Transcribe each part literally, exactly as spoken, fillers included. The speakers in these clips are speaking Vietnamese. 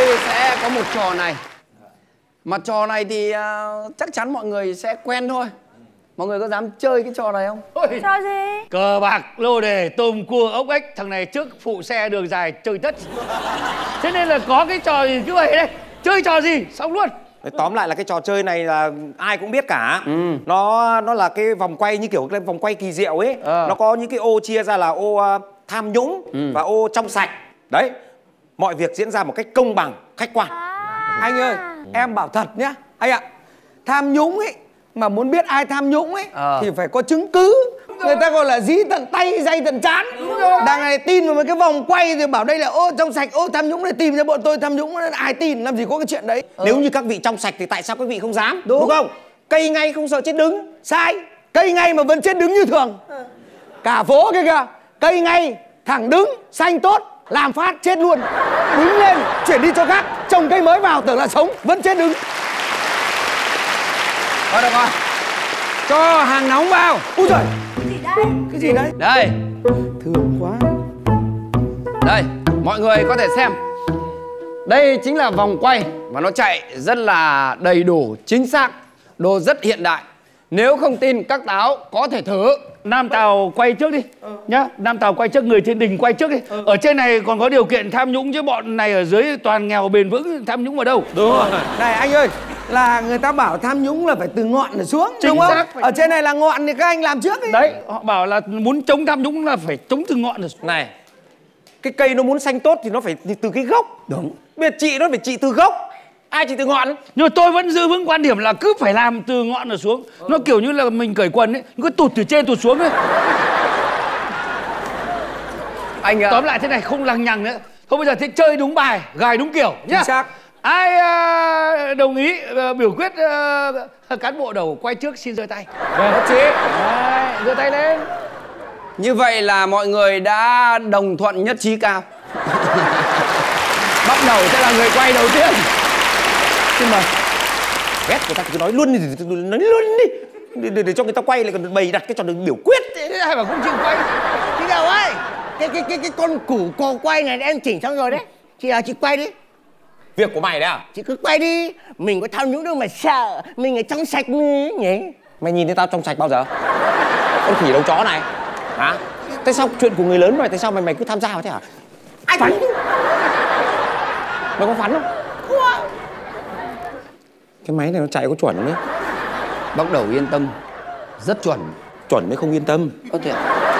tôi sẽ có một trò này. Mà trò này thì uh, chắc chắn mọi người sẽ quen thôi. Mọi người có dám chơi cái trò này không? Ôi. Trò gì? Cờ bạc, lô đề, tôm cua, ốc ếch. Thằng này trước phụ xe đường dài chơi tất. Thế nên là có cái trò gì cứ vậy đây. Chơi trò gì? Xong luôn. Tóm lại là cái trò chơi này là ai cũng biết cả. ừ. Nó nó là cái vòng quay như kiểu cái vòng quay kỳ diệu ấy. ờ. Nó có những cái ô chia ra là ô uh, tham nhũng ừ. và ô trong sạch. Đấy, mọi việc diễn ra một cách công bằng, khách quan. à. Anh ơi, em bảo thật nhá anh ạ. Tham nhũng ấy, mà muốn biết ai tham nhũng ấy à. thì phải có chứng cứ. Người ta gọi là dí tận tay, dây tận trán. Đằng này tin vào mấy cái vòng quay rồi bảo đây là ô trong sạch, ô tham nhũng này, tìm ra bọn tôi tham nhũng, ai tin, làm gì có cái chuyện đấy. ừ. Nếu như các vị trong sạch thì tại sao các vị không dám? Đúng, đúng không? Cây ngay không sợ chết đứng. Sai, cây ngay mà vẫn chết đứng như thường. ừ. Cả phố kia kìa, cây ngay, thẳng đứng, xanh tốt, làm phát chết luôn. Đứng lên, chuyển đi chỗ khác, trồng cây mới vào tưởng là sống, vẫn chết đứng. Thôi được rồi, cho hàng nóng vào. Úi giời, cái gì đây? Cái gì đấy? Đây, thương quá. Đây, mọi người có thể xem. Đây chính là vòng quay và nó chạy rất là đầy đủ, chính xác, đồ rất hiện đại. Nếu không tin các táo có thể thử. Nam Tào quay trước đi ừ. nhá. Nam Tào quay trước, người trên đỉnh quay trước đi. ừ. Ở trên này còn có điều kiện tham nhũng chứ bọn này ở dưới toàn nghèo bền vững, tham nhũng ở đâu. Đúng rồi. Này anh ơi, là người ta bảo tham nhũng là phải từ ngọn để xuống. Chính đúng không? Xác. Ở trên này là ngọn thì các anh làm trước đi. Đấy, họ bảo là muốn chống tham nhũng là phải chống từ ngọn rồi. Này, cái cây nó muốn xanh tốt thì nó phải từ cái gốc. Đúng. Bây giờ chị nó phải trị từ gốc, ai trị từ ngọn? Nhưng mà tôi vẫn giữ vững quan điểm là cứ phải làm từ ngọn ở xuống. ừ. Nó kiểu như là mình cởi quần ấy, cứ tụt từ trên tụt xuống ấy. Anh tóm lại thế này, không lằng nhằng nữa. Thôi bây giờ thế chơi đúng bài, gài đúng kiểu nhá. Chính xác. Ai uh, đồng ý uh, biểu quyết uh, cán bộ đầu quay trước xin giơ tay. Vâng, chị. Đấy, giơ tay lên. Như vậy là mọi người đã đồng thuận nhất trí cao. Bắt đầu sẽ là người quay đầu tiên. Nhưng mà ghét người ta cứ nói luôn đi, nói luôn đi để, để, để cho người ta quay lại còn bày đặt cái trò đường biểu quyết. Thế hay mà không chịu quay. Chị Đào ơi, cái cái cái cái con củ cò quay này em chỉnh xong rồi đấy. Chị Đào chị quay đi. Việc của mày đấy à? Chị cứ quay đi, mình có tham nhũng đâu mà sợ, mình ở trong sạch nhỉ. Mày nhìn thấy tao trong sạch bao giờ? Con khỉ đầu chó này hả? Tại sao chuyện của người lớn mà tại sao mày mày cứ tham gia vào thế hả? Ai phắn? Mày có phắn không? Không. Cái máy này nó chạy có chuẩn không ấy? Bắt đầu yên tâm, rất chuẩn. Chuẩn mới không yên tâm. Có thể.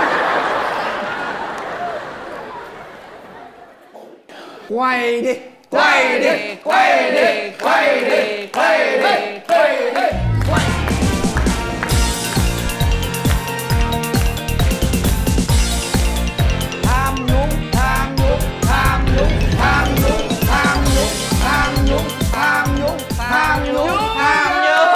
Quay đi, quay đi, quay đi, quay đi, quay đi, quay đi. Tham nhũng, tham nhũng, tham nhũng, tham nhũng, tham nhũng, tham nhũng, tham nhũng, tham nhũng, tham nhũng.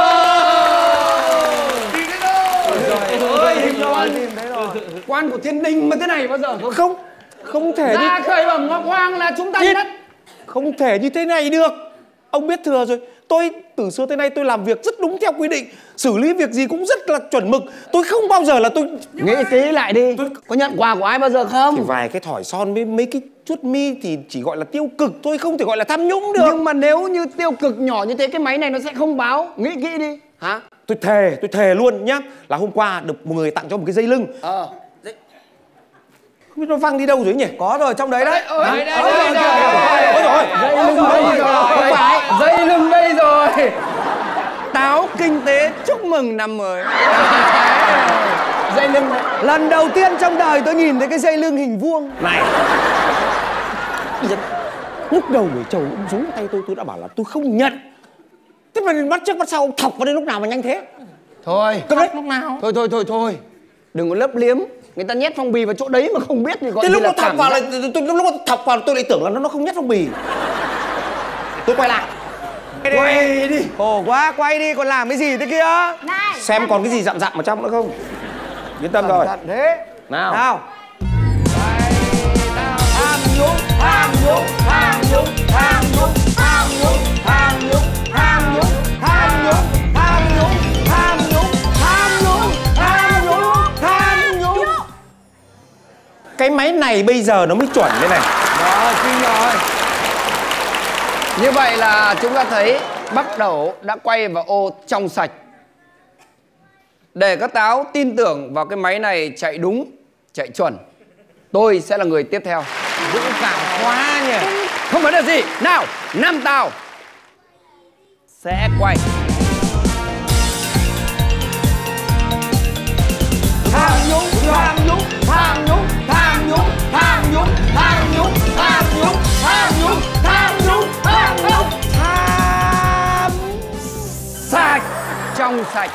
Tìm thấy đâu? Rồi, tìm rồi, tìm thấy rồi. Quan của thiên đình mà thế này bao giờ không? Không, không thể. Ra khơi bẩm ngọc hoàng là chúng ta nhất. Không thể như thế này được. Ông biết thừa rồi. Tôi từ xưa tới nay tôi làm việc rất đúng theo quy định, xử lý việc gì cũng rất là chuẩn mực. Tôi không bao giờ là tôi... Nghĩ kỹ lại đi. Tôi... Có nhận quà của ai bao giờ không? Thì vài cái thỏi son với mấy cái chuốt mi thì chỉ gọi là tiêu cực thôi, không thể gọi là tham nhũng được. Nhưng mà nếu như tiêu cực nhỏ như thế, cái máy này nó sẽ không báo. Nghĩ kỹ đi. Hả? Tôi thề, tôi thề luôn nhá. Là hôm qua được một người tặng cho một cái dây lưng. Ờ. Không biết nó văng đi đâu rồi nhỉ? Có rồi, trong đấy đấy. Ôi, đây, đây, đây, đây, rồi. Dây lưng đây rồi. Dây lưng đây rồi. Táo kinh tế chúc mừng năm mới. Dây lưng này. Lần đầu tiên trong đời tôi nhìn thấy cái dây lưng hình vuông. Này, lúc đầu buổi trầu ông rúi tay tôi, tôi đã bảo là tôi không nhận. Thế mà bắt trước bắt sau ông thọc vào đến lúc nào mà nhanh thế? Thôi, Cầm đấy lúc nào? Thôi thôi thôi thôi. Đừng có lấp liếm. Người ta nhét phong bì vào chỗ đấy mà không biết thì gọi thế gì lúc là nó thọc vào là tôi lúc nó thọc vào tôi lại tưởng là nó nó không nhét phong bì. Tôi quay lại. Quay đi. Khổ quá, quay đi, còn làm cái gì thế kia? Này, xem còn cái gì dặm dặm ở trong nữa không? Yên tâm rồi. Thế. Nào. Nào. Tham nhũng, tham nhũng, tham nhũng, tham nhũng, tham nhũng, tham nhũng, tham nhũng, tham nhũng, tham nhũng, tham nhũng, tham nhũng, tham nhũng, tham nhũng. Cái máy này bây giờ nó mới chuẩn thế này. Rồi, kinh rồi. Như vậy là chúng ta thấy bắt đầu đã quay vào ô trong sạch. Để các táo tin tưởng vào cái máy này chạy đúng, chạy chuẩn, tôi sẽ là người tiếp theo. Dũng cảm quá nhỉ. Không vấn đề gì. Nào, Nam Tào sẽ quay. Tham nhũng, tham nhũng, tham nhũng, tham nhũng, tham nhũng, tham nhũng, tham nhũng, tham nhũng, tham nhũng, tham nhũng, tham Sạch, trong sạch.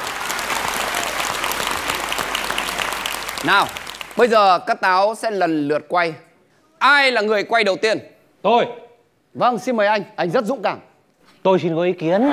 Nào, bây giờ các táo sẽ lần lượt quay. Ai là người quay đầu tiên? Tôi. Vâng, xin mời anh, anh rất dũng cảm. Tôi xin có ý kiến.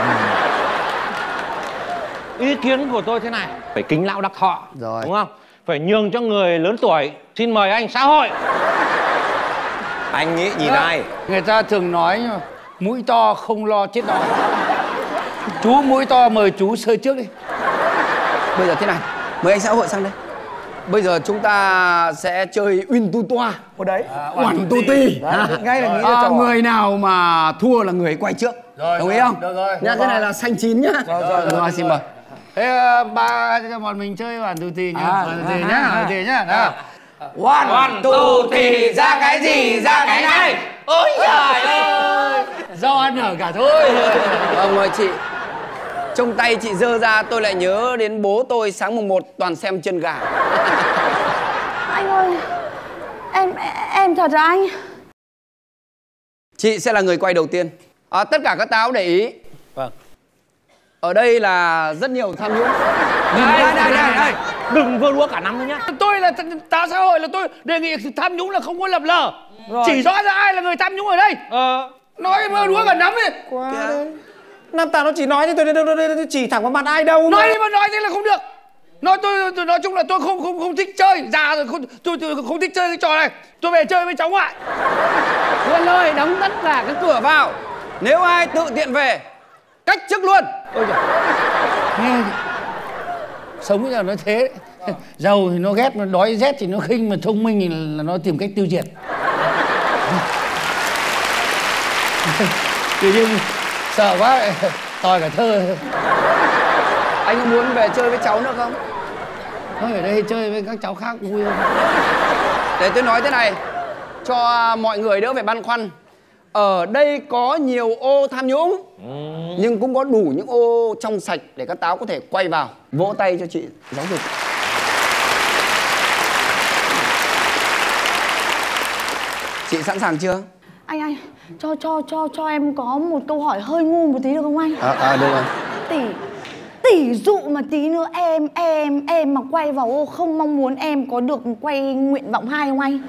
Ý kiến của tôi thế này, phải kính lão đắc thọ, rồi, đúng không? Phải nhường cho người lớn tuổi. Xin mời anh xã hội. Anh nghĩ nhìn à, ai? Người ta thường nói mũi to không lo chết đói. Chú mũi to mời chú sơi trước đi. Bây giờ thế này, mời anh xã hội sang đây. Bây giờ chúng ta sẽ chơi Win tu toa. Ở đấy, Oản tu ti. ngay là nghĩ à, trò. Người nào mà thua là người quay trước. Rồi, đồng ý không? Được rồi. Nhá, cái này là xanh chín nhá. Rồi, rồi, rồi, rồi, xin mời. Thế ba cho bọn mình chơi Oản tu ti nhá. Oản tu ti nhá, Oản tu ti nhá. Nào. Oản tu ti ra cái gì ra cái này. Ôi trời ơi. Do ăn ở cả thôi. Vâng, mời chị. Trong tay chị dơ ra tôi lại nhớ đến bố tôi sáng mùng một toàn xem chân gà. Anh ơi, em em thật rồi anh. Chị sẽ là người quay đầu tiên. À, tất cả các táo để ý. Vâng. Ở đây là rất nhiều tham nhũng. Đây, đây, đây, đây, đây. Đừng vơ lúa cả năm nữa nhá. Tôi là táo xã hội, là tôi đề nghị tham nhũng là không có lập lờ. Rồi. Chỉ rõ ra ai là người tham nhũng ở đây. Ờ. Nói vơ lúa cả nắm đi. Quá đấy. Nam Tào nó chỉ nói thì tôi, tôi, tôi, tôi chỉ thẳng vào mặt ai đâu. Nói đi mà nói thế là không được. Nói tôi, tôi nói chung là tôi không không không thích chơi, già rồi không tôi, tôi không thích chơi cái trò này. Tôi về chơi với cháu ngoại. Vân ơi, đóng tất cả các cửa vào. Nếu ai tự tiện về, cách chức luôn. Ôi trời. Nghe sống bây giờ nó thế. Giàu thì nó ghét, mà đói rét thì nó khinh, mà thông minh thì là nó tìm cách tiêu diệt. Tự nhiên sợ quá, tòi cả thơ. Anh có muốn về chơi với cháu nữa không? Thôi ở đây chơi với các cháu khác vui hơn. Để tôi nói thế này, cho mọi người đỡ phải băn khoăn. Ở đây có nhiều ô tham nhũng, ừ. nhưng cũng có đủ những ô trong sạch để các táo có thể quay vào. Vỗ tay cho chị giáo dục. Chị sẵn sàng chưa? Anh anh, cho cho cho cho em có một câu hỏi hơi ngu một tí được không anh? À, à được rồi. Tỷ tỷ dụ mà tí nữa em em em mà quay vào ô không mong muốn em có được quay nguyện vọng hai không anh?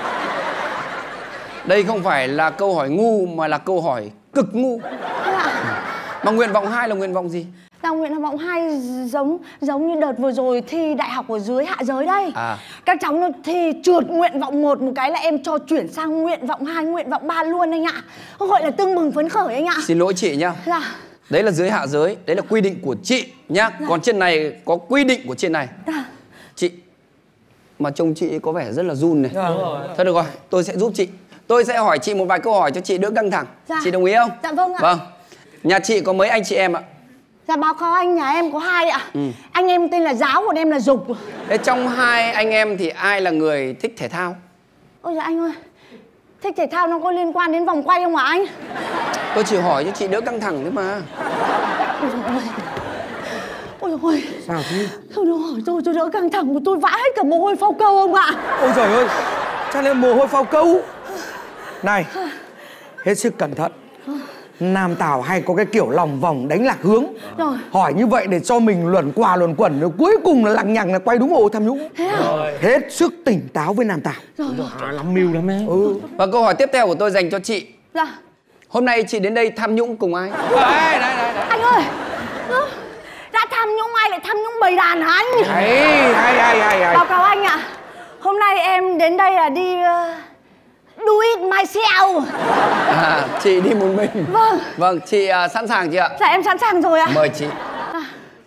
Đây không phải là câu hỏi ngu mà là câu hỏi cực ngu. Thế ạ? Mà nguyện vọng hai là nguyện vọng gì? Là nguyện vọng hai giống giống như đợt vừa rồi thi đại học ở dưới hạ giới đây. À. Các cháu nó thi trượt nguyện vọng một một cái là em cho chuyển sang nguyện vọng hai, nguyện vọng ba luôn anh ạ. Gọi là tưng bừng phấn khởi anh ạ. Xin lỗi chị nhá. Là đấy là dưới hạ giới, đấy là quy định của chị nhá. Dạ. Còn trên này có quy định của trên này. Dạ. Chị mà trông chị có vẻ rất là run này. Dạ. Thôi được rồi, tôi sẽ giúp chị. Tôi sẽ hỏi chị một vài câu hỏi cho chị đỡ căng thẳng. Dạ. Chị đồng ý không? Dạ vâng ạ. Vâng. Nhà chị có mấy anh chị em ạ? Dạ báo cáo anh, nhà em có hai ạ. Ừ. Anh em tên là Giáo, còn em là Dục. Thế trong hai anh em thì ai là người thích thể thao? Ôi dạ anh ơi, thích thể thao nó có liên quan đến vòng quay không hả anh? Tôi chỉ hỏi cho chị đỡ căng thẳng thôi mà. Ôi trời ơi. Ôi trời ơi. Sao chứ? Thôi đừng hỏi tôi, tôi đỡ căng thẳng của tôi vã hết cả mồ hôi phao câu không ạ? Ôi trời ơi, chắc là mồ hôi phao câu. Này, hết sức cẩn thận. Nam Tào hay có cái kiểu lòng vòng đánh lạc hướng. Rồi. Hỏi như vậy để cho mình luẩn qua luẩn quẩn, rồi cuối cùng là lằng nhằng là quay đúng ô tham nhũng. Thế à? Rồi. Hết sức tỉnh táo với Nam Tào. Rồi, rồi. À, lắm mưu lắm ấy. Ừ. Và câu hỏi tiếp theo của tôi dành cho chị. Dạ. Hôm nay chị đến đây tham nhũng cùng ai? Đây, đây, đây, đây. Anh ơi, đã tham nhũng ai lại tham nhũng bầy đàn hả anh? Hay, hay, hay, hay, hay. Báo cáo anh ạ, hôm nay em đến đây là đi uh, do it myself. À, chị đi một mình. Vâng. Vâng, chị uh, sẵn sàng chưa ạ? Dạ em sẵn sàng rồi ạ. Mời chị. À.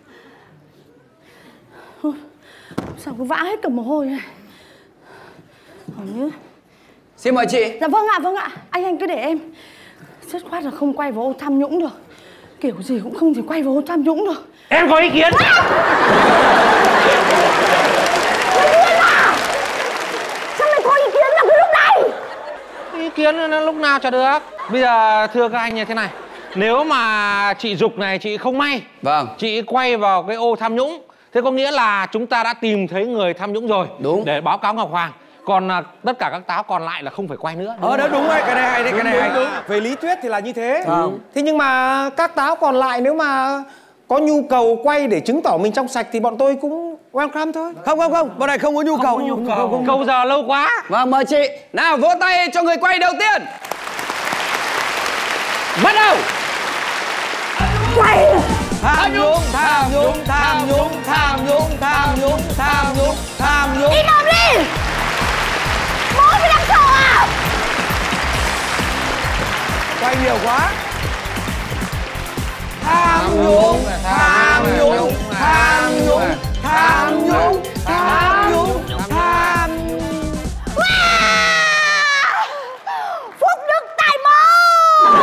Sao cứ vã hết cả mồ hôi này. Như... Xin mời chị. Dạ vâng ạ, vâng ạ. Anh anh cứ để em. Dứt khoát là không quay vào ô tham nhũng được. Kiểu gì cũng không thể quay vào ô tham nhũng được. Em có ý kiến. Sao mày có ý kiến vào cái lúc này? Ý kiến nó lúc nào chả được. Bây giờ thưa các anh như thế này, nếu mà chị Dục này chị không may, vâng, chị quay vào cái ô tham nhũng, thế có nghĩa là chúng ta đã tìm thấy người tham nhũng rồi. Đúng. Để báo cáo Ngọc Hoàng. Còn à, tất cả các táo còn lại là không phải quay nữa. Ờ đó đúng rồi, cái này hay đấy, cái này hay. Đúng. Về lý thuyết thì là như thế. Ừ. Thế nhưng mà các táo còn lại nếu mà có nhu cầu quay để chứng tỏ mình trong sạch thì bọn tôi cũng welcome thôi. Không không không, bọn này không có nhu cầu. Không có nhu cầu. Câu giờ lâu quá. Vâng, mời chị. Nào vỗ tay cho người quay đầu tiên. Bắt đầu. Quay. Tham nhũng, tham nhũng, tham nhũng, tham nhũng, tham nhũng, tham nhũng, tham nhũng. Đi ngầm đi. Bố mày đang sợ à? Quay nhiều quá. Tham nhũng, tham nhũng, tham nhũng, tham nhũng, tham nhũng, tham. Phúc Đức Tài Môn.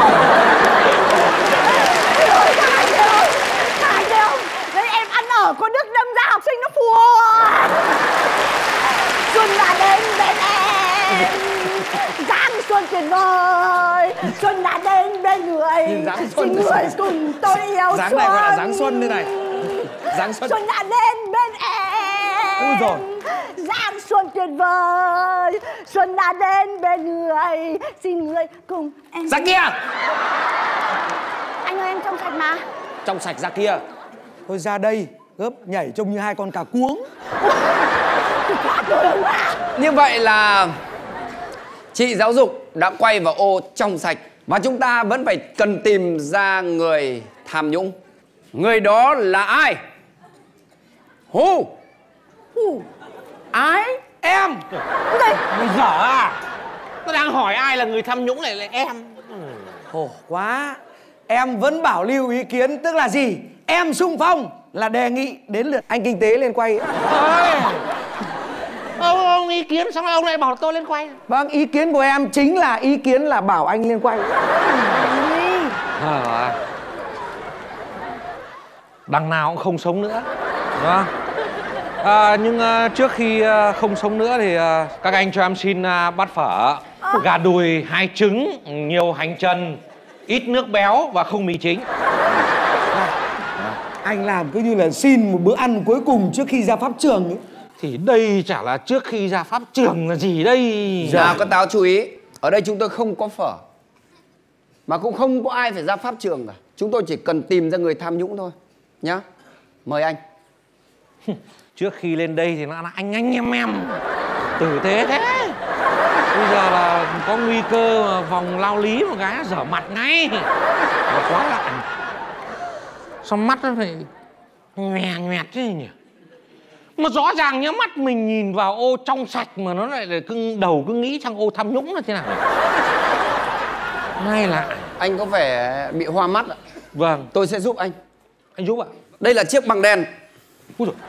Thải đều. Đấy em ăn ở có Đức đâm ra học sinh nó phù hợp. Xuân đã đến bên em. Giáng xuân tuyệt vời. Xuân đã đến bên người. Xin người cùng tôi yêu Giáng xuân. này gọi là Giáng xuân đây này. Giáng xuân. Xuân đã đến bên em. Ui rồi. Giáng xuân tuyệt vời. Xuân đã đến bên người. Xin người cùng em. Ra kia. Anh ơi em trong sạch mà. Trong sạch ra kia. Thôi ra đây, gấp nhảy trông như hai con cà cuống. Như vậy là chị giáo dục đã quay vào ô trong sạch. Và chúng ta vẫn phải cần tìm ra người tham nhũng. Người đó là ai? Hu. Hù. Ai? Em. Đây. Mày dở à? Tôi đang hỏi ai là người tham nhũng này là em. Khổ quá. Em vẫn bảo lưu ý kiến, tức là gì? Em xung phong là đề nghị đến lượt anh kinh tế lên quay. Ôi. Ông, ông ý kiến xong rồi ông lại bảo tôi lên quay. Vâng, ý kiến của em chính là ý kiến là bảo anh lên quay. À, đằng nào cũng không sống nữa. Đúng không? À, nhưng uh, trước khi uh, không sống nữa thì uh, các anh cho em xin uh, bát phở, gà đùi, hai trứng, nhiều hành chân, ít nước béo và không mì chính. Anh làm cứ như là xin một bữa ăn cuối cùng trước khi ra pháp trường ấy. Thì đây chả là trước khi ra pháp trường là gì đây? Nào các táo chú ý, ở đây chúng tôi không có phở, mà cũng không có ai phải ra pháp trường cả. Chúng tôi chỉ cần tìm ra người tham nhũng thôi nhá. Mời anh. Trước khi lên đây thì nó là anh anh em em tử tế thế. Bây giờ là có nguy cơ mà vòng lao lý một cái dở mặt ngay. Nó quá lạ. Sao mắt nó phải nhòe nhoẹt thế nhỉ? Mà rõ ràng nhớ mắt mình nhìn vào ô trong sạch mà nó lại cứ đầu cứ nghĩ sang ô tham nhũng là thế nào? Ngay lạ. Anh có vẻ bị hoa mắt ạ. Vâng. Tôi sẽ giúp anh. Anh giúp ạ. Đây là chiếc bằng đèn. Úi dồi.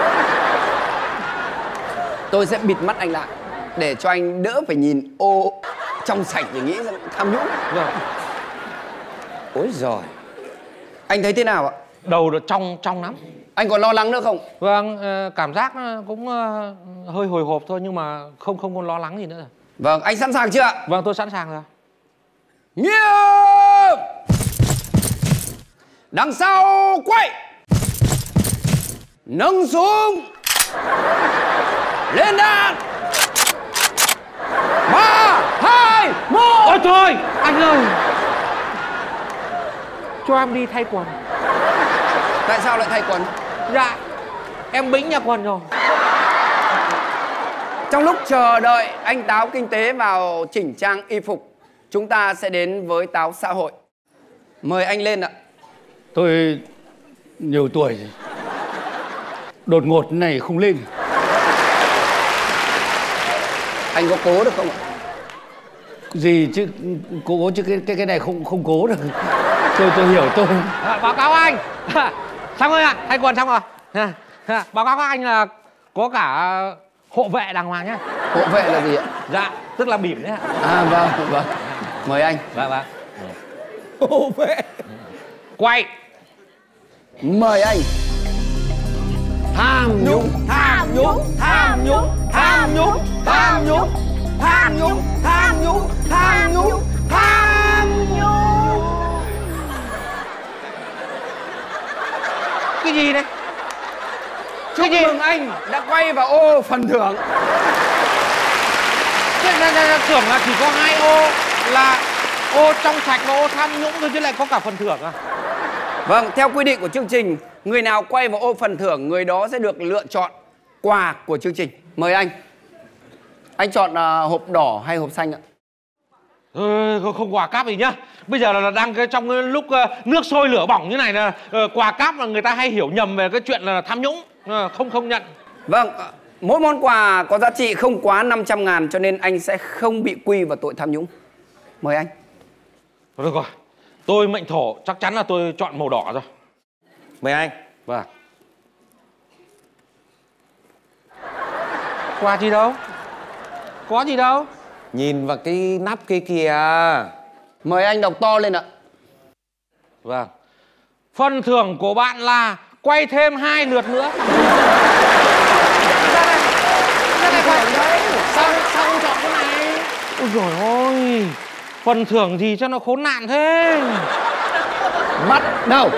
Tôi sẽ bịt mắt anh lại để cho anh đỡ phải nhìn ô trong sạch để nghĩ rằng tham nhũng. Vâng. Ôi giời. Anh thấy thế nào ạ? Đầu nó trong trong lắm. Anh còn lo lắng nữa không? Vâng, cảm giác cũng hơi hồi hộp thôi nhưng mà không không còn lo lắng gì nữa rồi. Vâng, anh sẵn sàng chưa ạ? Vâng, tôi sẵn sàng rồi. Nghiêm! Đằng sau quay! Nâng xuống! Lên đạn! Ba, hai, một! Ôi thôi, anh ơi! Cho em đi thay quần. Tại sao lại thay quần? Dạ, em bĩnh nhà quần rồi. Trong lúc chờ đợi anh Táo kinh tế vào chỉnh trang y phục, chúng ta sẽ đến với Táo xã hội. Mời anh lên ạ. Tôi nhiều tuổi rồi. Đột ngột này không lên. Anh có cố được không ạ? Gì chứ cố chứ cái cái cái này không không cố được. Tôi tôi hiểu tôi. À, báo cáo anh. Xong rồi ạ, à, thay quần xong rồi. À, à, báo cáo các anh là có cả hộ vệ đàng hoàng nhá. Hộ vệ là gì ạ? Dạ, tức là bỉm đấy ạ. À vâng, vâng. Mời anh. Vâng, vâng. Ô vệ. Quay. Mời anh. Tham nhũng, tham nhũng, tham nhũng, tham nhũng, tham nhũng, tham nhũng, tham nhũng, tham nhũng, tham nhũng. Cái gì đấy? Chúc mừng anh đã quay vào ô phần thưởng. Thưởng là chỉ có hai ô, là ô trong sạch và ô tham nhũng thôi chứ lại có cả phần thưởng à? Vâng, theo quy định của chương trình, người nào quay vào ô phần thưởng, người đó sẽ được lựa chọn quà của chương trình. Mời anh. Anh chọn uh, hộp đỏ hay hộp xanh ạ? Ừ, không quà cáp gì nhá. Bây giờ là đang cái trong cái lúc uh, nước sôi lửa bỏng như này là uh, quà cáp là người ta hay hiểu nhầm về cái chuyện là tham nhũng. Uh, không không nhận. Vâng, uh, mỗi món quà có giá trị không quá năm trăm ngàn cho nên anh sẽ không bị quy vào tội tham nhũng. Mời anh. Được rồi, tôi mệnh thổ, chắc chắn là tôi chọn màu đỏ rồi. Mời anh. Vâng. Quà gì đâu? Có gì đâu? Nhìn vào cái nắp kia kìa. Mời anh đọc to lên ạ. Vâng. Phần thưởng của bạn là quay thêm hai lượt nữa. Ra đây. Ra đây quay. Sao, sao không chọn cái này? Ôi dồi ôi. Phần thưởng gì cho nó khốn nạn thế? Bắt đầu.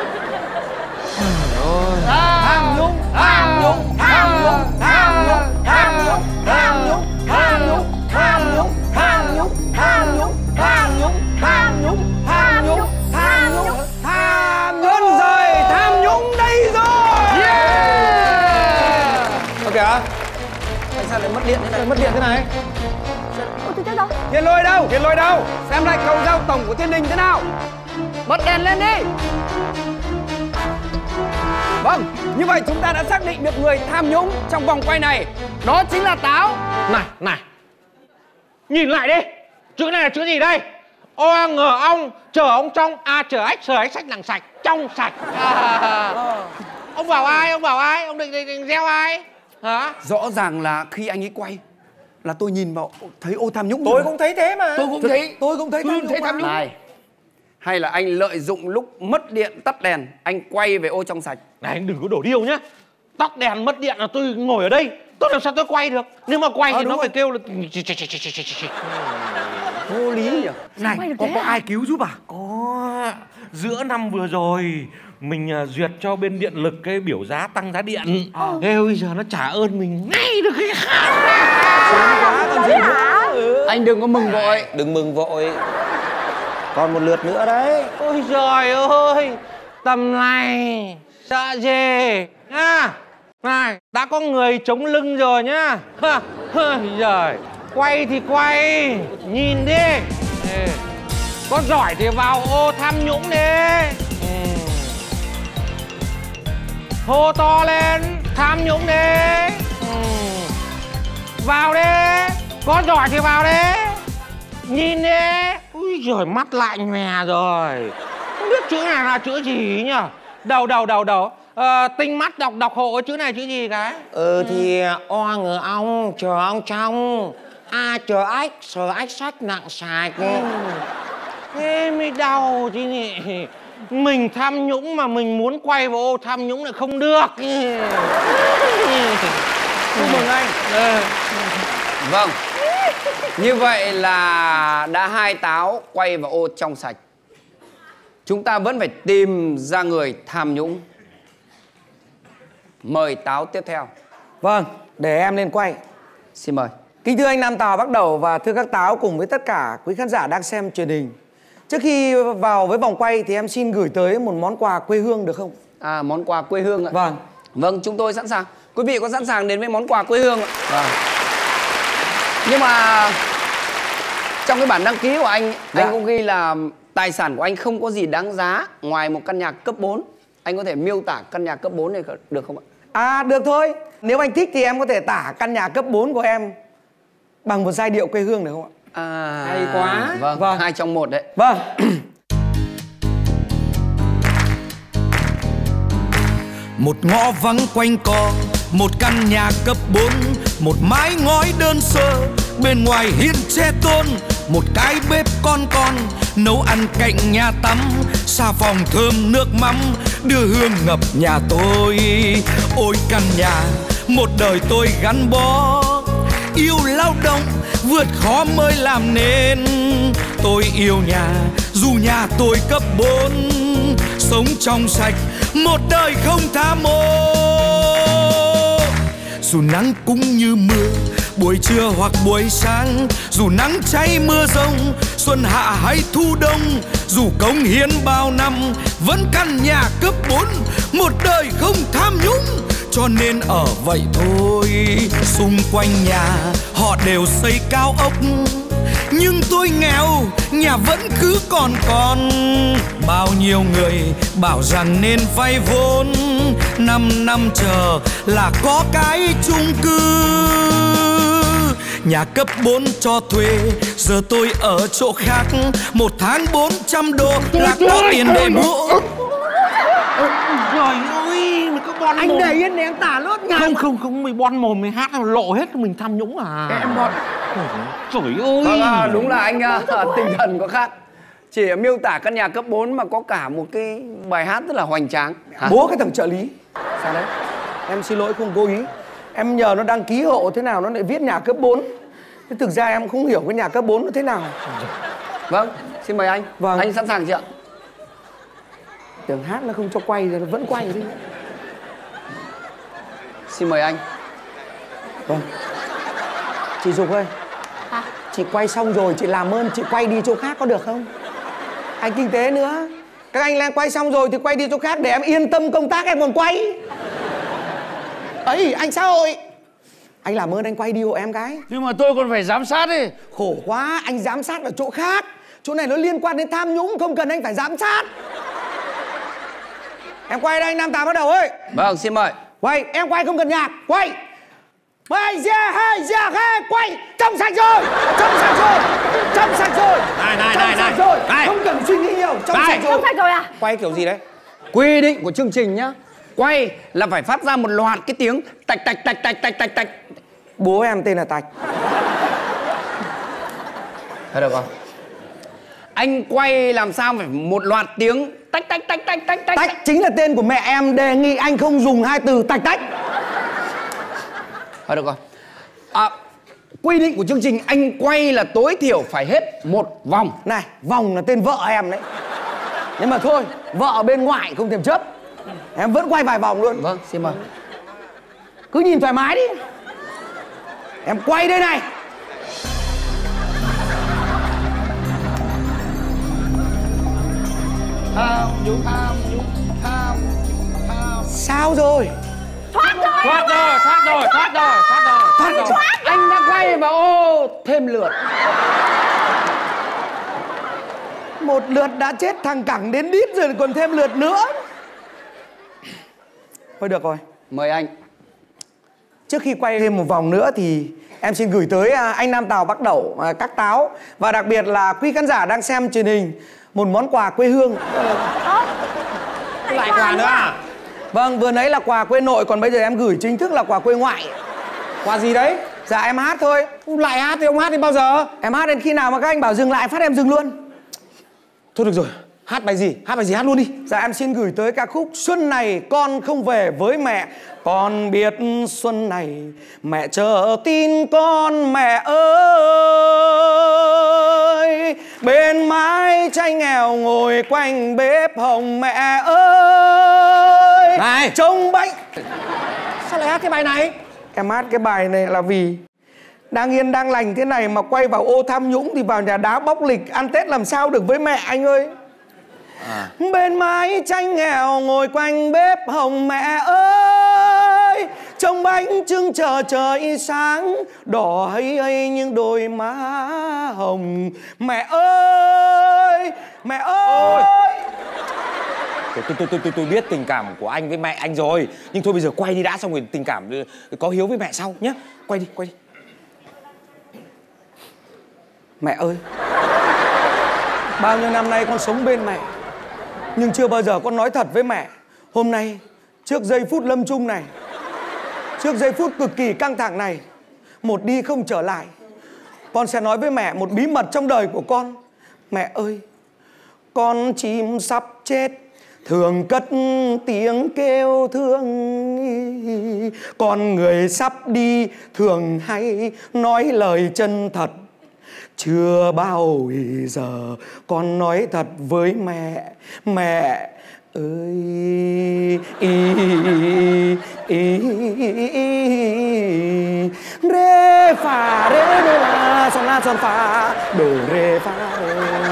Tham nhũng, tham nhũng, tham nhũng, tham nhũng, tham nhũng, tham nhũng, tham nhũng, tham nhũng, tham nhũng, tham nhũng, tham nhũng, tham nhũng, tham nhũng, tham nhũng, tham nhũng. Hơn rồi, tham nhũng đây rồi. Yeah. Ok hả? Tại sao lại mất điện thế này? Mất điện thế này. Ôi tôi chết rồi. Thiên lôi đâu? Thiên lôi đâu? Xem lại cầu giao tổng của thiên đình thế nào. Bật đèn lên đi. Vâng, như vậy chúng ta đã xác định được người tham nhũng trong vòng quay này. Đó chính là Táo. Này, này. Nhìn lại đi. Chữ này là chữ gì đây? O ngờ ong, chờ ông trong, a chờ ếch, sờ ếch sách nặng sạch, trong sạch. À, ông bảo ai, ông bảo ai, ông định, định, định gieo ai? Hả? Rõ ràng là khi anh ấy quay là tôi nhìn vào thấy ô tham nhũng. Tôi cũng thấy thế mà. Tôi cũng thấy, tôi cũng thấy tham nhũng. Thấy tham nhũng. Này. Hay là anh lợi dụng lúc mất điện tắt đèn, anh quay về ô trong sạch. Này anh đừng có đổ điêu nhá. Tắt đèn mất điện là tôi ngồi ở đây, tôi làm sao tôi quay được? Nếu mà quay à, thì nó rồi. Phải kêu là vô lý nhỉ. Này có, có ai cứu giúp à? Có. Giữa năm vừa rồi mình uh, duyệt cho bên điện lực cái biểu giá tăng giá điện. À. Thế bây giờ nó trả ơn mình ngay được cái khả quá còn gì nữa. Ừ. Anh đừng có mừng vội. Đừng mừng vội. Còn một lượt nữa đấy. Ôi giời ơi, tầm này sợ gì nhá. Này, đã có người chống lưng rồi nhá. Giời, quay thì quay, nhìn đi. Ê. Có giỏi thì vào ô tham nhũng đi. Ừ. Hô to lên, tham nhũng đi. Ừ. Vào đi, có giỏi thì vào đi. Nhìn đi. Úi giời, mắt lại nhòe rồi. Không biết chữ này là chữ gì nhỉ? Đầu đầu đầu đầu à, tinh mắt đọc đọc hộ chữ này chữ gì cái? Ừ thì o ngờ ong, chờ ong trong, a chờ ếch, sờ ếch sách nặng sạch. Ừ. Thế mới đau chứ nhỉ. Mình tham nhũng mà mình muốn quay vào ô tham nhũng lại không được. Chúc mừng anh. Ừ. Vâng. Như vậy là đã hai Táo quay vào ô trong sạch. Chúng ta vẫn phải tìm ra người tham nhũng. Mời Táo tiếp theo. Vâng, để em lên quay. Xin mời. Kính thưa anh Nam Tào bắt đầu và thưa các Táo cùng với tất cả quý khán giả đang xem truyền hình. Trước khi vào với vòng quay thì em xin gửi tới một món quà quê hương được không? À, món quà quê hương ạ. Vâng. Vâng, chúng tôi sẵn sàng. Quý vị có sẵn sàng đến với món quà quê hương ạ? Vâng. Nhưng mà trong cái bản đăng ký của anh, dạ. Anh cũng ghi là tài sản của anh không có gì đáng giá ngoài một căn nhà cấp bốn. Anh có thể miêu tả căn nhà cấp bốn này được không ạ? À, được thôi. Nếu anh thích thì em có thể tả căn nhà cấp bốn của em bằng một giai điệu quê hương được không ạ? À, hay quá. Vâng, vâng. Hai trong một đấy. Vâng. Một ngõ vắng quanh co, một căn nhà cấp bốn, một mái ngói đơn sơ, bên ngoài hiên tre tôn, một cái bếp con con, nấu ăn cạnh nhà tắm, xà phòng thơm nước mắm, đưa hương ngập nhà tôi. Ôi căn nhà một đời tôi gắn bó, yêu lao động vượt khó mới làm nên. Tôi yêu nhà dù nhà tôi cấp bốn, sống trong sạch một đời không tham ô. Dù nắng cũng như mưa, buổi trưa hoặc buổi sáng, dù nắng cháy mưa rông, xuân hạ hay thu đông, dù cống hiến bao năm, vẫn căn nhà cấp bốn, một đời không tham nhũng, cho nên ở vậy thôi. Xung quanh nhà họ đều xây cao ốc, nhưng tôi nghèo, nhà vẫn cứ còn còn. Bao nhiêu người bảo rằng nên vay vốn, năm năm chờ là có cái chung cư. Nhà cấp bốn cho thuê, giờ tôi ở chỗ khác, một tháng bốn trăm đô là có tiền để mua. Trời ơi, mày cứ bon Anh mồm. để yên để em tả lốt nhà. Không không không, mày bon mồm mày hát lộ hết mình tham nhũng à. Em bon. Trời ơi. Vâng, à, đúng là anh à, tinh thần có khác. Chỉ miêu tả căn nhà cấp bốn mà có cả một cái bài hát rất là hoành tráng. Hả? Bố cái thằng trợ lý. Sao đấy? Em xin lỗi không cố ý. Em nhờ nó đăng ký hộ thế nào nó lại viết nhà cấp bốn. Thế thực ra em không hiểu cái nhà cấp bốn nó thế nào. Vâng, xin mời anh. Vâng. Anh sẵn sàng chưa ạ? Tưởng hát nó không cho quay rồi nó vẫn quay đi. Xin mời anh. Vâng. Chị Dục ơi. Hả? Chị quay xong rồi, chị làm ơn chị quay đi chỗ khác có được không? Anh kinh tế nữa. Các anh đang quay xong rồi thì quay đi chỗ khác để em yên tâm công tác em còn quay. Ấy, anh xã hội. Anh làm ơn anh quay đi hộ em cái. Nhưng mà tôi còn phải giám sát đi. Khổ quá, anh giám sát ở chỗ khác. Chỗ này nó liên quan đến tham nhũng, không cần anh phải giám sát. Em quay đây, anh Nam Tà bắt đầu ơi. Vâng, xin mời. Quay, em quay không cần nhạc, quay. Hai, ra, hai, ra, hai, quay. Trong sạch rồi, trong sạch rồi, trong sạch rồi. Này, này, trong này, sạch này. rồi, Này. không cần suy nghĩ nhiều, trong Này. sạch rồi. Không sạch rồi à? Quay kiểu gì đấy? Quy định của chương trình nhá. Quay là phải phát ra một loạt cái tiếng tạch tạch tạch tạch tạch tạch tạch. Bố em tên là Tạch. Thôi được rồi. Anh quay làm sao phải một loạt tiếng tách tách tách tách tách tách. Tách chính là tên của mẹ em, đề nghị anh không dùng hai từ tạch tách. Thôi được rồi. À, quy định của chương trình anh quay là tối thiểu phải hết một vòng. Này, Vòng là tên vợ em đấy. Nhưng mà thôi, vợ ở bên ngoài không thèm chấp. Em vẫn quay vài vòng luôn. Vâng, xin mời. Cứ nhìn thoải mái đi. Em quay đây này. Tham nhũng, tham nhũng, tham, tham. Sao rồi? Thoát rồi. Thoát rồi, thoát rồi, thoát rồi, thoát rồi, thoát rồi. Anh đã quay và ô thêm lượt. Một lượt đã chết thằng cẳng đến đít rồi còn thêm lượt nữa. Thôi được rồi. Mời anh. Trước khi quay thêm một vòng nữa thì em xin gửi tới anh Nam Tào Bắc Đẩu, các táo và đặc biệt là quý khán giả đang xem truyền hình một món quà quê hương. Lại quà nữa à? Vâng, vừa nãy là quà quê nội, còn bây giờ em gửi chính thức là quà quê ngoại. Quà gì đấy? Dạ em hát thôi. Lại hát thì ông hát đến bao giờ? Em hát đến khi nào mà các anh bảo dừng lại phát em dừng luôn. Thôi được rồi, hát bài gì? Hát bài gì hát luôn đi. Dạ em xin gửi tới ca khúc Xuân này con không về với mẹ. Con biết xuân này mẹ chờ tin con mẹ ơi. Bên mái tranh nghèo ngồi quanh bếp hồng mẹ ơi. Này, Trông bánh. sao lại hát cái bài này? Em hát cái bài này là vì đang yên đang lành thế này mà quay vào ô tham nhũng thì vào nhà đá bóc lịch ăn Tết làm sao được với mẹ anh ơi. À. Bên mái tranh nghèo ngồi quanh bếp hồng mẹ ơi. Trông bánh trưng chờ trời sáng, đỏ hay hay những đôi má hồng. Mẹ ơi, mẹ ơi. Tôi, tôi, tôi, tôi, tôi biết tình cảm của anh với mẹ anh rồi. Nhưng thôi bây giờ quay đi đã, xong rồi tình cảm có hiếu với mẹ sau nhé. Quay đi, quay đi. Mẹ ơi, bao nhiêu năm nay con sống bên mẹ, nhưng chưa bao giờ con nói thật với mẹ. Hôm nay, trước giây phút lâm chung này, trước giây phút cực kỳ căng thẳng này, một đi không trở lại, con sẽ nói với mẹ một bí mật trong đời của con. Mẹ ơi, con chim sắp chết thường cất tiếng kêu thương, con người sắp đi thường hay nói lời chân thật. Chưa bao giờ con nói thật với mẹ. Mẹ ơi, ý, ý, ý, rê phà rê đô la son la son phà đồ rê phà rê.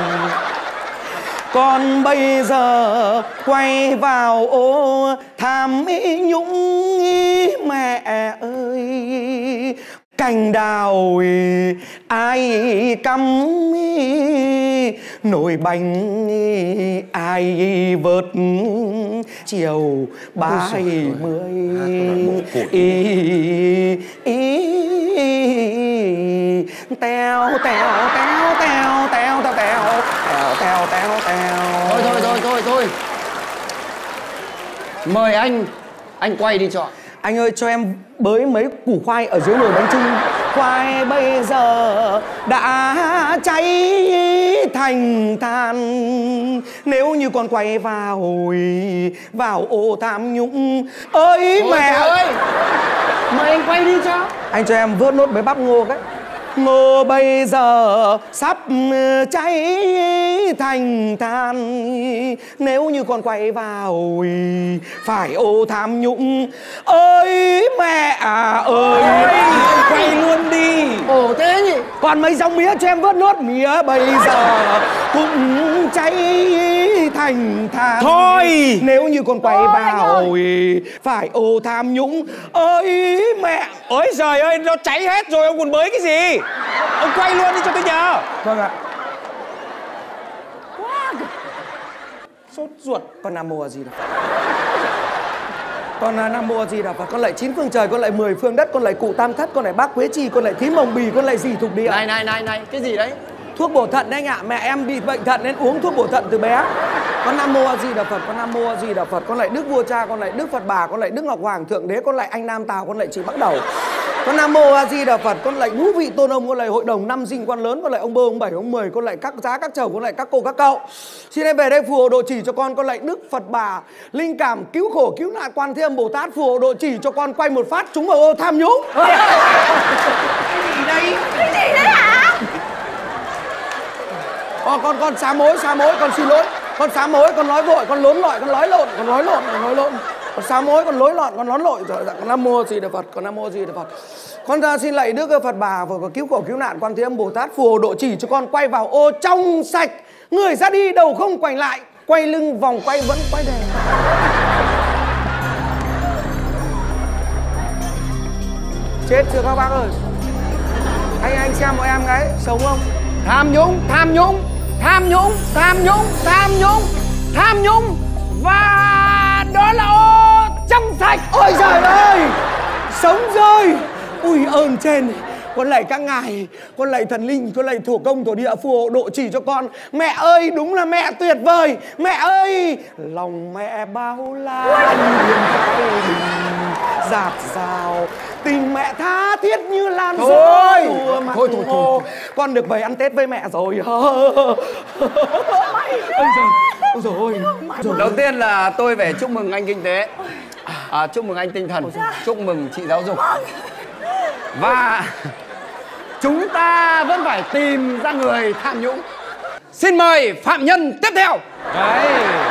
Con bây giờ quay vào ô tham nhũng mẹ ơi. Cành đào ai cắm, nồi bánh ai vớt, chiều ba mươi ý, ý, teo teo teo teo teo teo teo teo teo teo. Thôi thôi thôi thôi thôi. Mời anh, anh quay đi chọn. Anh ơi, cho em bới mấy củ khoai ở dưới nồi bánh chưng. Khoai bây giờ đã cháy thành than. Nếu như con quay vào vào ô tham nhũng ơi Thôi mẹ ơi, mời anh quay đi cho. Anh cho em vớt nốt mấy bắp ngô cái. Ngô bây giờ sắp cháy thành than. Nếu như con quay vào phải ô tham nhũng ơi mẹ à ơi. Quay luôn đi. Ồ thế nhỉ. Còn mấy giống mía cho em vớt nốt. Mía bây giờ cũng cháy thành than. Thôi. Nếu như con quay Thôi, vào phải ô tham nhũng ơi mẹ. Ôi giời ơi, nó cháy hết rồi, ông còn bới cái gì? Ông quay luôn đi cho tôi nhờ. Vâng ạ. Sốt ruột. Con Nam Mô A Di Đà Phật. Con Nam Mô A Di Đà Phật. Con lại chín phương trời, con lại mười phương đất, con lại cụ tam thất, con lại bác Quế Trì, con lại thím Hồng Bì, con lại dì Thục Địa. Này này này này, cái gì đấy? Thuốc bổ thận đấy anh ạ. Mẹ em bị bệnh thận nên uống thuốc bổ thận từ bé. Con Nam Mô A Di Đà Phật, con Nam Mô A Di Đà Phật. Con lại Đức Vua Cha, con lại Đức Phật Bà, con lại Đức Ngọc Hoàng Thượng Đế, con lại anh Nam Tào, con lại chị Bắc Đầu. Con Nam Mô A Di Đà Phật, con lại ngũ vị tôn ông, con lại hội đồng năm sinh quan lớn, con lại ông bơ ông bảy ông mười, con lại các giá các chầu, con lại các cô các cậu. Xin em về đây phù hộ độ chỉ cho con, con lại Đức Phật Bà linh cảm cứu khổ cứu nạn Quan Thế Âm Bồ Tát phù hộ độ chỉ cho con quay một phát trúng vào ô tham nhũng. Cái gì đây? Cái gì đấy hả? Con con con xá mối xá mối con xin lỗi. Con xá mối con nói vội, con lốn lọi, con nói lộn, con nói lộn, con nói lộn. Con xá mối con lối lọn, con nói lội rồi. Dạ, con Nam Mô A Di Đà Phật, con Nam Mô A Di Đà Phật. Con ra xin lạy Đức Phật Bà và cứu khổ cứu nạn Quan Thế Âm Bồ Tát phù hộ độ chỉ cho con quay vào ô trong sạch, người ra đi đầu không quay lại, quay lưng vòng quay vẫn quay đều. Chết chưa các bác ơi? Anh anh xem bọn em cái sống không? Tham nhũng, tham nhũng, tham nhũng, tham nhũng, tham nhũng, tham nhũng. Và đó là ô trong sạch. Ôi trời ơi, sống rồi. Ui ơn trên. Con lạy các ngài, con lạy thần linh, con lạy thổ công thổ địa phù hộ độ chỉ cho con. Mẹ ơi, đúng là mẹ tuyệt vời. Mẹ ơi, lòng mẹ bao la niềm thái bình dạt dào, tình mẹ tha thiết như lan thôi gió. Thôi thôi thôi, con được về ăn Tết với mẹ rồi. Ôi trời, ôi trời ơi. Đầu tiên là tôi phải chúc mừng anh kinh tế, à, chúc mừng anh tinh thần, chúc mừng chị giáo dục. Và chúng ta vẫn phải tìm ra người tham nhũng. Xin mời phạm nhân tiếp theo. Đấy.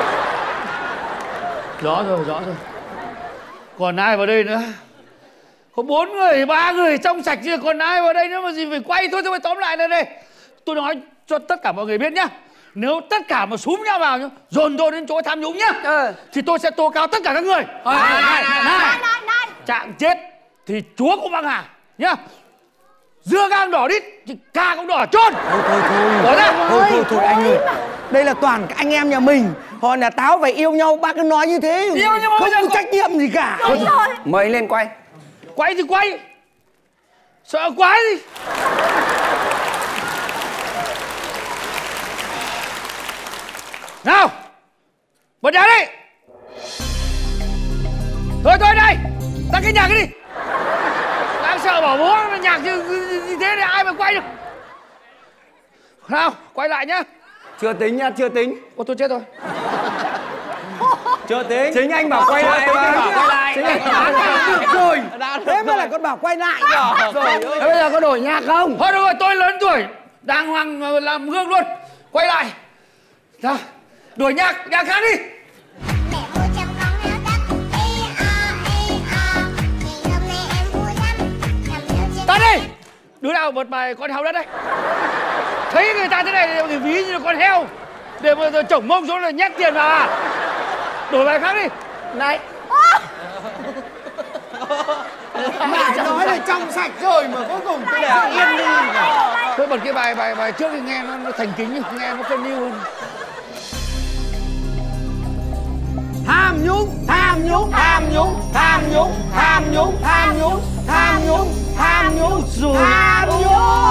Rõ rồi, rõ rồi. Còn ai vào đây nữa? Có bốn người, ba người trong sạch chứ còn ai vào đây nữa mà gì phải quay thôi. Tôi phải tóm lại đây đây. Tôi nói cho tất cả mọi người biết nhá. Nếu tất cả mà xúm nhau vào nhá, dồn tôi đến chỗ tham nhũng nhá, ừ. thì tôi sẽ tố cáo tất cả các người. Này, này, này, này, này, này. Trạng chết thì chúa cũng băng hà nhá. Dưa gang đỏ đít thì ca cũng đỏ chôn. Thôi thôi thôi. Thôi thôi, thôi, thôi, thôi anh ơi. Đây là toàn anh em nhà mình. Họ là táo phải yêu nhau, bác cứ nói như thế. Yêu nhưng mà không có có trách nhiệm gì cả. Đúng rồi. Mời anh lên quay. Quay thì quay. Sợ quái gì. Nào, bật đèn đi. Thôi thôi đây, tắt cái nhạc đi. Đang sợ bảo bố nhạc như, như thế này ai mà quay được. Nào, quay lại nhá. Chưa tính nhá, chưa tính. Ôi tôi chết rồi. Chưa tính. Chính anh bảo quay lại mà. Quay lại. Chính anh bảo được rồi. Thế mà lại còn bảo quay lại. Rồi ơi. Bây giờ có đổi nhạc không? Thôi được rồi, tôi lớn tuổi, đàng hoàng làm gương luôn. Quay lại. Nào, đổi nhạc, nhạc khác đi. Ta đi. Đứa nào bật bài con heo đất đây. Thấy người ta thế này thì ví như là con heo. Để mà rồi chổng mông xuống là nhét tiền vào à. Đổi bài khác đi. Này. Mày nói là trong sạch rồi mà cuối cùng tôi để yên đi. Tôi bật cái bài bài bài trước thì nghe nó, nó thành kính, nghe nó cân yêu hơn. Tham nhũng, tham nhũng, tham nhũng, tham nhũng, tham nhũng, tham nhũng, tham nhũng, tham nhũng, rồi tham nhũng.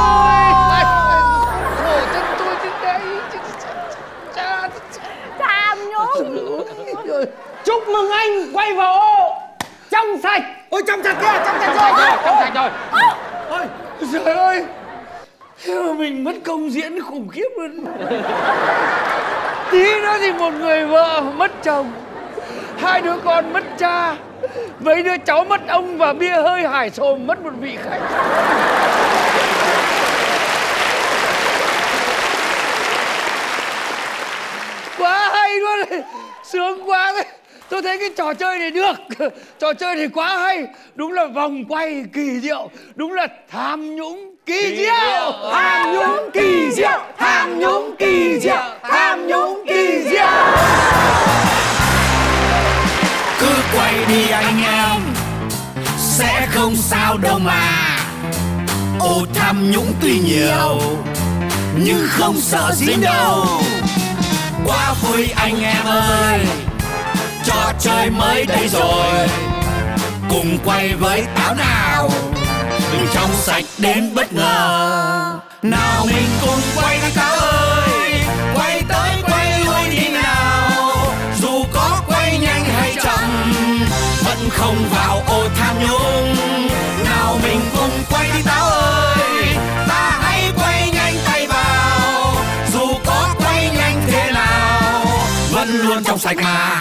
Khổ chân tôi trên đây. Tham nhũng. Chúc mừng anh quay vào ô trong sạch. Ôi trong sạch kia, trong sạch rồi. Trong sạch rồi. Ôi, trời ơi. Thế mà mình mất công diễn khủng khiếp luôn. Tí nữa thì một người vợ mất chồng, hai đứa con mất cha, mấy đứa cháu mất ông và bia hơi hải xồm mất một vị khách. Quá hay luôn, sướng quá đấy. Tôi thấy cái trò chơi này được. Trò chơi này quá hay. Đúng là vòng quay kỳ diệu. Đúng là tham nhũng kỳ diệu. Tham nhũng kỳ diệu, tham nhũng kỳ diệu, tham nhũng kỳ diệu. Cứ quay đi anh em, sẽ không sao đâu mà. Ô tham nhũng tuy nhiều, nhưng không sợ dính đâu. Quá vui anh em ơi, trò chơi mới đây rồi. Cùng quay với Táo nào, đừng trong sạch đến bất ngờ. Nào mình cùng quay với Táo ơi, quay tới quay lui đi nào. Dù có quay nhanh hay chậm, vẫn không vào ô tham nhũng. Nào mình cùng quay đi Táo ơi, ta hãy quay nhanh tay vào. Dù có quay nhanh thế nào, vẫn luôn trong sạch mà.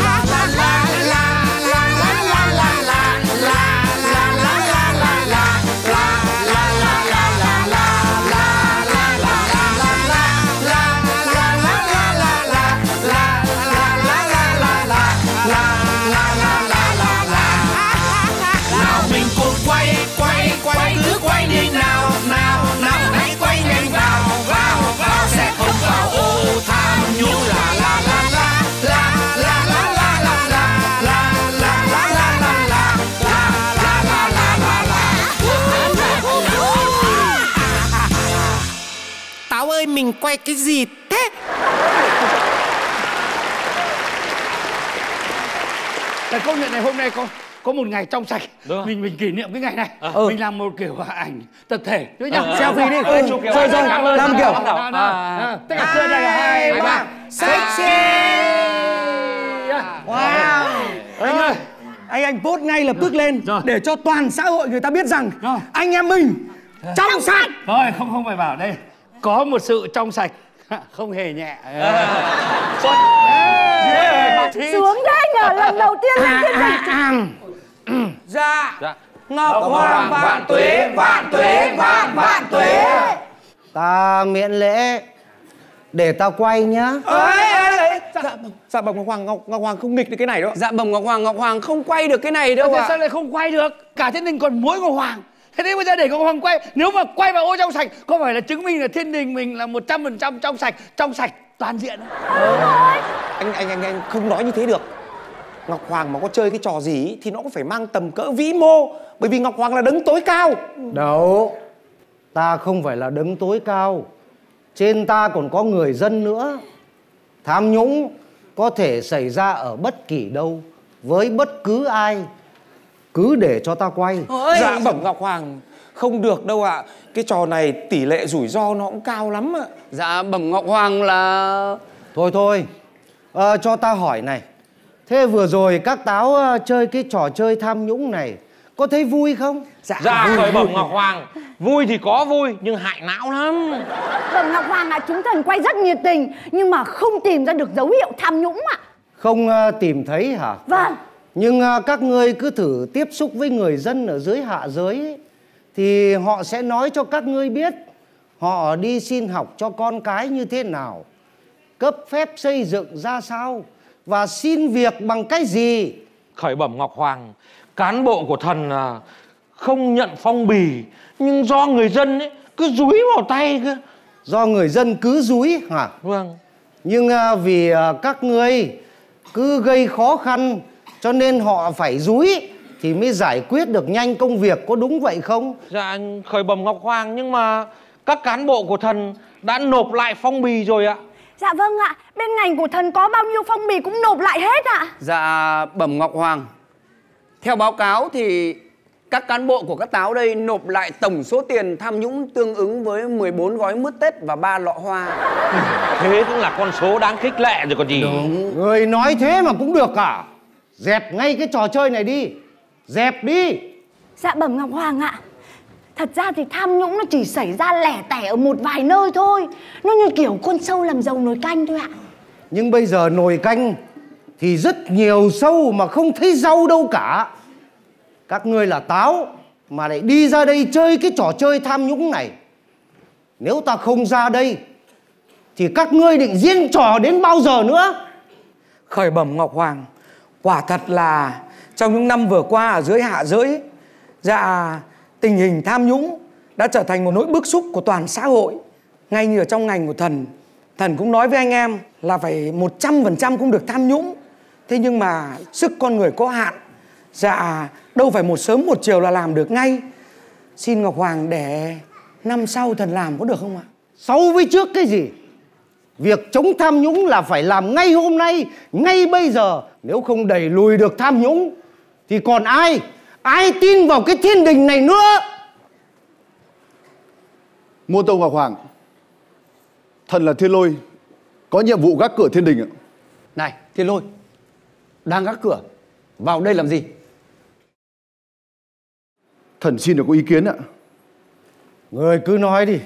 Mình quay cái gì thế? Là công nhận này, hôm nay có có một ngày trong sạch. Mình mình kỷ niệm cái ngày này. À, ừ. Mình làm một kiểu ảnh tập thể với nhau. À, selfie đi. Ừ. Rồi rồi, làm kiểu. Tất cả chơi này là hai ba. Sexy. Wow. Anh ơi, anh anh post ngay lập tức lên để cho toàn xã hội người ta biết rằng anh em mình trong sạch. Thôi không không phải bảo đây. Có một sự trong sạch, không hề nhẹ. Sướng thế nhờ, lần đầu tiên lên thiên đỉnh. Dạ. Ngọc Hoàng vạn tuế, vạn tuế, vạn vạn tuế. Ta miễn lễ để ta quay nhá. Ơi, dạ, dạ bẩm Ngọc Hoàng, Ngọc, Ngọc Hoàng không nghịch được cái này đâu. Dạ bẩm Ngọc Hoàng, Ngọc Hoàng không quay được cái này đâu ạ. Sao lại không quay được? Cả thiên đình còn mỗi Ngọc Hoàng. Thế nên bây giờ để Ngọc Hoàng quay, nếu mà quay vào ô trong sạch, có phải là chứng minh là thiên đình mình là một trăm phần trăm trong sạch, trong sạch toàn diện không? Ừ. Anh, anh anh anh không nói như thế được. Ngọc Hoàng mà có chơi cái trò gì thì nó cũng phải mang tầm cỡ vĩ mô, bởi vì Ngọc Hoàng là đấng tối cao. Đâu, ta không phải là đấng tối cao, trên ta còn có người dân nữa. Tham nhũng có thể xảy ra ở bất kỳ đâu, với bất cứ ai. Cứ để cho ta quay. Ôi, dạ bẩm Ngọc Hoàng, không được đâu ạ. Cái trò này tỷ lệ rủi ro nó cũng cao lắm ạ. Dạ bẩm Ngọc Hoàng là... Thôi thôi, à, cho ta hỏi này. Thế vừa rồi các táo uh, chơi cái trò chơi tham nhũng này có thấy vui không? Dạ, dạ khởi bẩm Ngọc Hoàng, Vui thì có vui nhưng hại não lắm. Bẩm Ngọc Hoàng ạ, à, chúng thần quay rất nhiệt tình nhưng mà không tìm ra được dấu hiệu tham nhũng ạ. À. Không uh, tìm thấy hả? Vâng. Nhưng uh, các ngươi cứ thử tiếp xúc với người dân ở dưới hạ giới ấy, thì họ sẽ nói cho các ngươi biết họ đi xin học cho con cái như thế nào, cấp phép xây dựng ra sao và xin việc bằng cái gì. Khởi bẩm Ngọc Hoàng, cán bộ của thần là không nhận phong bì nhưng do người dân ấy cứ dúi vào tay cơ. Do người dân cứ dúi hả? Vâng. Nhưng uh, vì uh, các ngươi cứ gây khó khăn cho nên họ phải dúi thì mới giải quyết được nhanh công việc, có đúng vậy không? Dạ khởi bẩm Ngọc Hoàng, nhưng mà các cán bộ của thần đã nộp lại phong bì rồi ạ. Dạ vâng ạ, bên ngành của thần có bao nhiêu phong bì cũng nộp lại hết ạ. Dạ bẩm Ngọc Hoàng, theo báo cáo thì các cán bộ của các táo đây nộp lại tổng số tiền tham nhũng tương ứng với mười bốn gói mứt Tết và ba lọ hoa. Thế cũng là con số đáng khích lệ rồi còn gì. Đúng. Người nói thế mà cũng được cả. Dẹp ngay cái trò chơi này đi. Dẹp đi. Dạ bẩm Ngọc Hoàng ạ, thật ra thì tham nhũng nó chỉ xảy ra lẻ tẻ ở một vài nơi thôi. Nó như kiểu con sâu làm dầu nồi canh thôi ạ. Nhưng bây giờ nồi canh thì rất nhiều sâu mà không thấy rau đâu cả. Các ngươi là táo mà lại đi ra đây chơi cái trò chơi tham nhũng này. Nếu ta không ra đây thì các ngươi định diễn trò đến bao giờ nữa? Khởi bẩm Ngọc Hoàng, quả thật là trong những năm vừa qua ở dưới hạ giới, dạ tình hình tham nhũng đã trở thành một nỗi bức xúc của toàn xã hội. Ngay như ở trong ngành của thần, thần cũng nói với anh em là phải một trăm phần trăm cũng được tham nhũng. Thế nhưng mà sức con người có hạn, dạ đâu phải một sớm một chiều là làm được ngay. Xin Ngọc Hoàng để năm sau thần làm có được không ạ? Sau với trước cái gì? Việc chống tham nhũng là phải làm ngay hôm nay, ngay bây giờ. Nếu không đẩy lùi được tham nhũng thì còn ai, ai tin vào cái thiên đình này nữa? Muôn tâu Ngọc Hoàng, thần là Thiên Lôi, có nhiệm vụ gác cửa thiên đình ạ. Này Thiên Lôi, đang gác cửa, vào đây làm gì? Thần xin được có ý kiến ạ. Người cứ nói đi.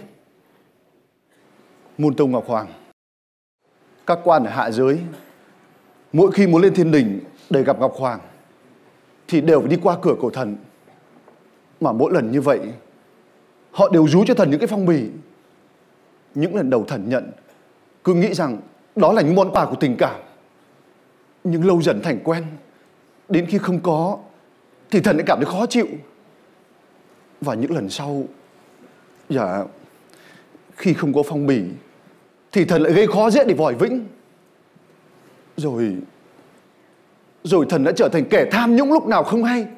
Muôn tâu Ngọc Hoàng, các quan ở hạ giới mỗi khi muốn lên thiên đình để gặp Ngọc Hoàng thì đều phải đi qua cửa của thần. Mà mỗi lần như vậy họ đều rúi cho thần những cái phong bì. Những lần đầu thần nhận cứ nghĩ rằng đó là những món quà của tình cảm, nhưng lâu dần thành quen. Đến khi không có thì thần lại cảm thấy khó chịu. Và những lần sau, dạ, khi không có phong bì thì thần lại gây khó dễ để vòi vĩnh. Rồi Rồi thần đã trở thành kẻ tham nhũng lúc nào không hay.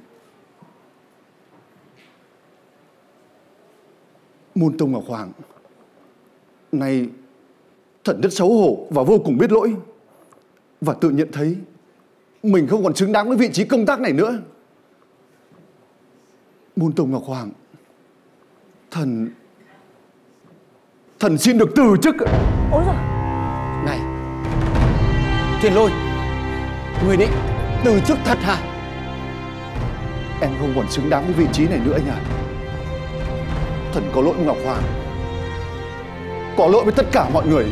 Muôn tông Ngọc Hoàng, nay thần rất xấu hổ và vô cùng biết lỗi, và tự nhận thấy mình không còn xứng đáng với vị trí công tác này nữa. Muôn tông Ngọc Hoàng, Thần Thần xin được từ chức. Ôi giời. Này Thiên Lôi, người định từ chức thật hả? Em không còn xứng đáng với vị trí này nữa anh ạ. Thần có lỗi với Ngọc Hoàng, có lỗi với tất cả mọi người.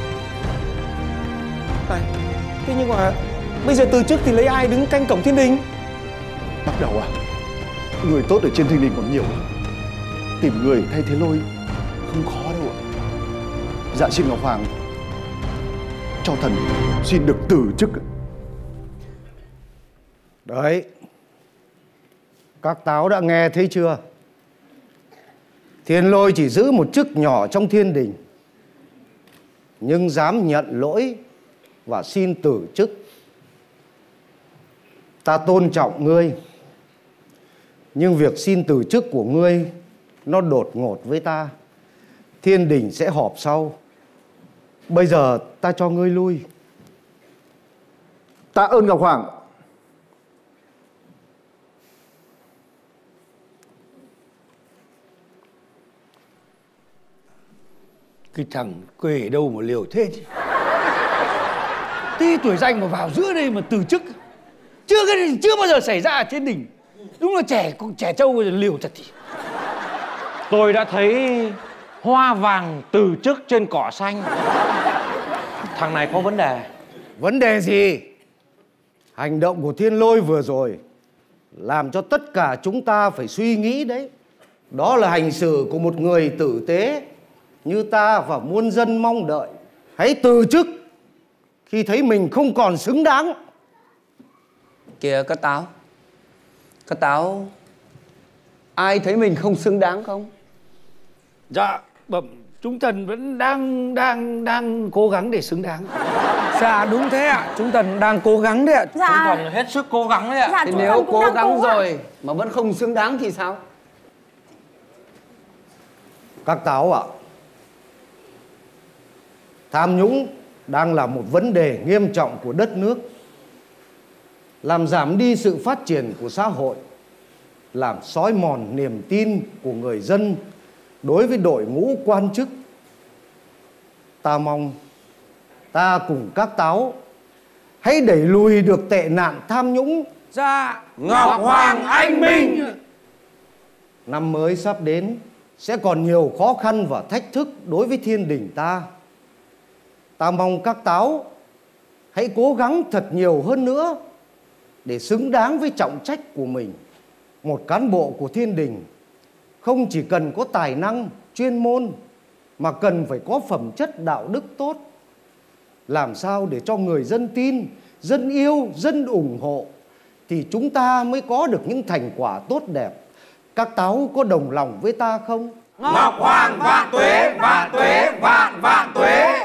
Này, thế nhưng mà bây giờ từ chức thì lấy ai đứng canh cổng thiên đình? Bắt đầu à? Người tốt ở trên thiên đình còn nhiều. Tìm người thay Thế Lôi không khó đâu ạ. Dạ xin Ngọc Hoàng cho thần xin được từ chức. Đấy, các táo đã nghe thấy chưa? Thiên Lôi chỉ giữ một chức nhỏ trong thiên đình, nhưng dám nhận lỗi và xin từ chức. Ta tôn trọng ngươi, nhưng việc xin từ chức của ngươi nó đột ngột với ta. Thiên đình sẽ họp sau. Bây giờ ta cho ngươi lui. Tạ ơn Ngọc Hoàng. Cái thằng quê đâu mà liều thế chứ. Tí tuổi danh mà vào giữa đây mà từ chức. Chưa cái chưa bao giờ xảy ra ở thiên đình. Đúng là trẻ con trẻ trâu liều thật thì. Tôi đã thấy hoa vàng từ chức trên cỏ xanh. Thằng này có vấn đề. Vấn đề gì? Hành động của Thiên Lôi vừa rồi làm cho tất cả chúng ta phải suy nghĩ đấy. Đó là hành xử của một người tử tế như ta và muôn dân mong đợi. Hãy từ chức khi thấy mình không còn xứng đáng. Kìa các táo, các táo, ai thấy mình không xứng đáng không? Dạ, bẩm chúng thần vẫn đang đang đang cố gắng để xứng đáng. Dạ đúng thế ạ, chúng thần đang cố gắng đấy ạ. Dạ. Chúng thần hết sức cố gắng đấy ạ. Dạ, Thì chúng nếu thần cũng cố đang gắng cố ạ. rồi mà vẫn không xứng đáng thì sao? Các táo ạ, tham nhũng đang là một vấn đề nghiêm trọng của đất nước, làm giảm đi sự phát triển của xã hội, làm xói mòn niềm tin của người dân đối với đội ngũ quan chức. Ta mong ta cùng các táo hãy đẩy lùi được tệ nạn tham nhũng. Dạ. Ngọc Hoàng anh minh. Năm mới sắp đến sẽ còn nhiều khó khăn và thách thức đối với thiên đình ta. Ta mong các táo hãy cố gắng thật nhiều hơn nữa để xứng đáng với trọng trách của mình. Một cán bộ của thiên đình không chỉ cần có tài năng, chuyên môn mà cần phải có phẩm chất đạo đức tốt. Làm sao để cho người dân tin, dân yêu, dân ủng hộ thì chúng ta mới có được những thành quả tốt đẹp. Các táo có đồng lòng với ta không? Ngọc Hoàng vạn tuế, vạn tuế, vạn vạn tuế.